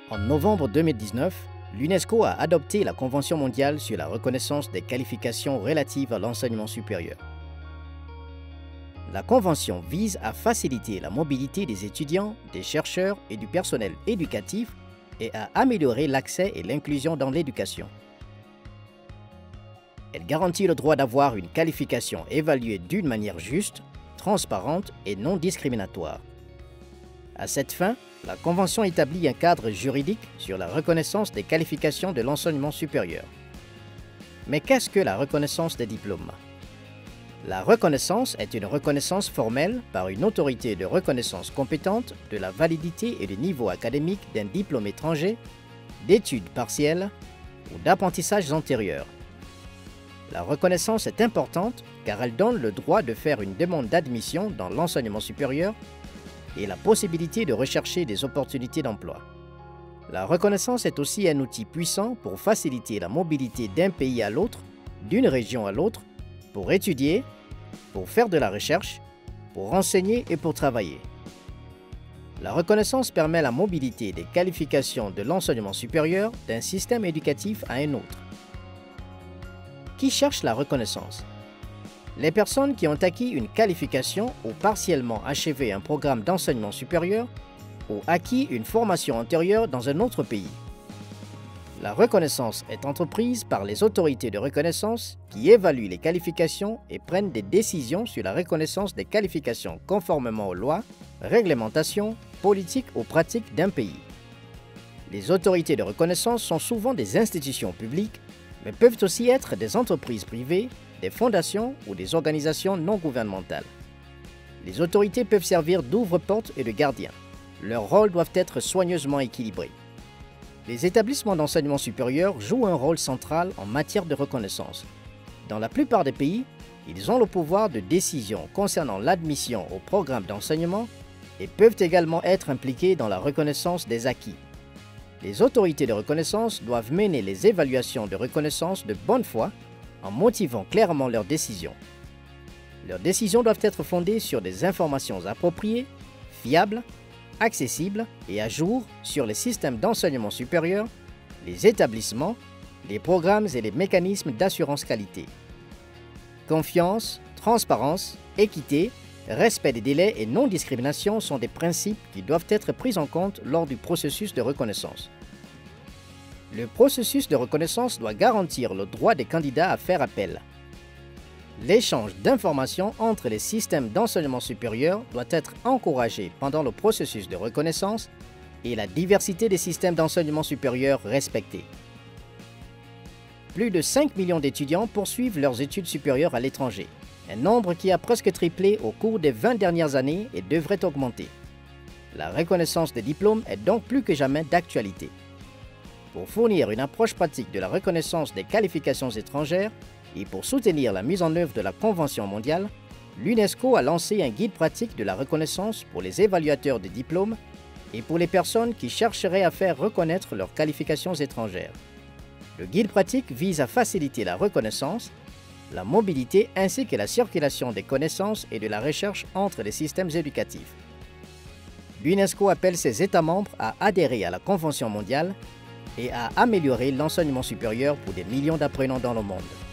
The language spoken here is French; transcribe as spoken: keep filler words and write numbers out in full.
En novembre deux mille dix-neuf, l'UNESCO a adopté la Convention mondiale sur la reconnaissance des qualifications relatives à l'enseignement supérieur. La Convention vise à faciliter la mobilité des étudiants, des chercheurs et du personnel éducatif et à améliorer l'accès et l'inclusion dans l'éducation. Elle garantit le droit d'avoir une qualification évaluée d'une manière juste, transparente et non discriminatoire. À cette fin, la Convention établit un cadre juridique sur la reconnaissance des qualifications de l'enseignement supérieur. Mais qu'est-ce que la reconnaissance des diplômes? La reconnaissance est une reconnaissance formelle par une autorité de reconnaissance compétente de la validité et du niveau académique d'un diplôme étranger, d'études partielles ou d'apprentissages antérieurs. La reconnaissance est importante car elle donne le droit de faire une demande d'admission dans l'enseignement supérieur et la possibilité de rechercher des opportunités d'emploi. La reconnaissance est aussi un outil puissant pour faciliter la mobilité d'un pays à l'autre, d'une région à l'autre, pour étudier, pour faire de la recherche, pour renseigner et pour travailler. La reconnaissance permet la mobilité des qualifications de l'enseignement supérieur d'un système éducatif à un autre. Qui cherche la reconnaissance? Les personnes qui ont acquis une qualification ou partiellement achevé un programme d'enseignement supérieur ou acquis une formation antérieure dans un autre pays. La reconnaissance est entreprise par les autorités de reconnaissance qui évaluent les qualifications et prennent des décisions sur la reconnaissance des qualifications conformément aux lois, réglementations, politiques ou pratiques d'un pays. Les autorités de reconnaissance sont souvent des institutions publiques, mais peuvent aussi être des entreprises privées, des fondations ou des organisations non gouvernementales. Les autorités peuvent servir d'ouvre-porte et de gardiens. Leurs rôles doivent être soigneusement équilibrés. Les établissements d'enseignement supérieur jouent un rôle central en matière de reconnaissance. Dans la plupart des pays, ils ont le pouvoir de décision concernant l'admission au programme d'enseignement et peuvent également être impliqués dans la reconnaissance des acquis. Les autorités de reconnaissance doivent mener les évaluations de reconnaissance de bonne foi en motivant clairement leurs décisions. Leurs décisions doivent être fondées sur des informations appropriées, fiables, accessibles et à jour sur les systèmes d'enseignement supérieur, les établissements, les programmes et les mécanismes d'assurance qualité. Confiance, transparence, équité, respect des délais et non-discrimination sont des principes qui doivent être pris en compte lors du processus de reconnaissance. Le processus de reconnaissance doit garantir le droit des candidats à faire appel. L'échange d'informations entre les systèmes d'enseignement supérieur doit être encouragé pendant le processus de reconnaissance et la diversité des systèmes d'enseignement supérieur respectée. Plus de cinq millions d'étudiants poursuivent leurs études supérieures à l'étranger, un nombre qui a presque triplé au cours des vingt dernières années et devrait augmenter. La reconnaissance des diplômes est donc plus que jamais d'actualité. Pour fournir une approche pratique de la reconnaissance des qualifications étrangères et pour soutenir la mise en œuvre de la Convention mondiale, l'UNESCO a lancé un guide pratique de la reconnaissance pour les évaluateurs des diplômes et pour les personnes qui chercheraient à faire reconnaître leurs qualifications étrangères. Le guide pratique vise à faciliter la reconnaissance, la mobilité ainsi que la circulation des connaissances et de la recherche entre les systèmes éducatifs. L'UNESCO appelle ses États membres à adhérer à la Convention mondiale et à améliorer l'enseignement supérieur pour des millions d'apprenants dans le monde.